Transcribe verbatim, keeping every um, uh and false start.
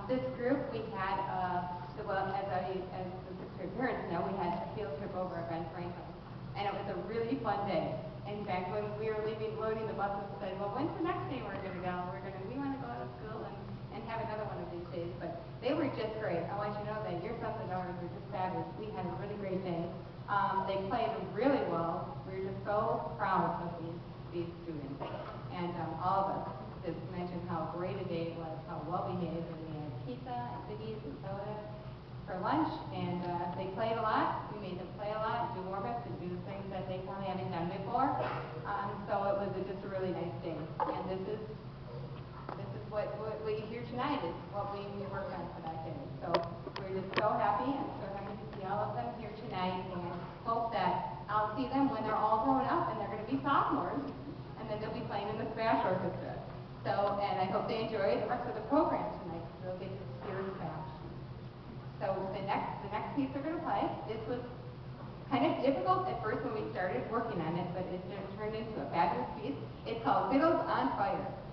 this group, we had, uh, well, as, I, as the sixth grade parents know, we had a field trip over at Ben Franklin. And it was a really fun day. In fact, when we were leaving, loading the buses, we said, well, when's the next day we're going to go? We're going to, we want to go to school and, and have another one of these days. But they were just great. I want you to know that your sons and daughters were just fabulous. We had a really great day. Um, they played really well. We were just so proud of these, these students. And um, all of us just mentioned how great a day it was, how well behaved, and we had pizza and cookies and soda for lunch, and uh, they played a lot. We made them play a lot, do warm-ups, and do the things that they probably haven't done before. Um, so it was a, just a really nice day. And this is this is what, what we hear tonight is what we, we worked on for that day. So we're just so happy. I'm so happy to see all of them here tonight, and hope that I'll see them when they're all grown up and they're going to be sophomores, and then they'll be playing in the SPASH orchestra. So, and I hope they enjoy the rest of the program tonight, because they'll get to hear SPASH. So the next, the next piece they're going to play, this was kind of difficult at first when we started working on it, but it turned into a fabulous piece. It's called Fiddles on Fire.